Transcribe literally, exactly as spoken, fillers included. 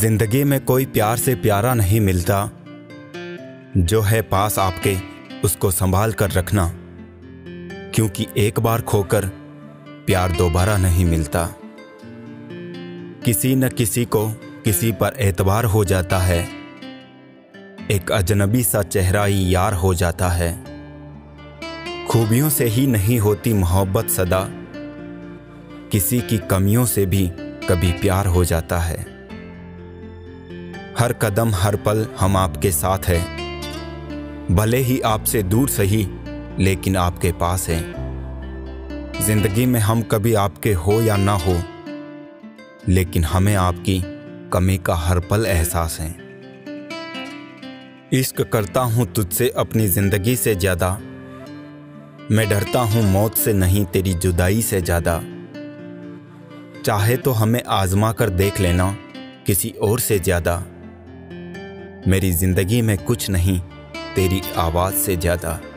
जिंदगी में कोई प्यार से प्यारा नहीं मिलता, जो है पास आपके उसको संभाल कर रखना, क्योंकि एक बार खोकर प्यार दोबारा नहीं मिलता। किसी न किसी को किसी पर एतबार हो जाता है, एक अजनबी सा चेहरा ही यार हो जाता है। खूबियों से ही नहीं होती मोहब्बत सदा, किसी की कमियों से भी कभी प्यार हो जाता है। हर कदम हर पल हम आपके साथ हैं, भले ही आपसे दूर सही लेकिन आपके पास हैं। जिंदगी में हम कभी आपके हो या ना हो, लेकिन हमें आपकी कमी का हर पल एहसास है। इश्क करता हूँ तुझसे अपनी ज़िंदगी से ज़्यादा, मैं डरता हूँ मौत से नहीं तेरी जुदाई से ज़्यादा। चाहे तो हमें आजमा कर देख लेना किसी और से ज़्यादा, मेरी ज़िंदगी में कुछ नहीं तेरी आवाज़ से ज़्यादा।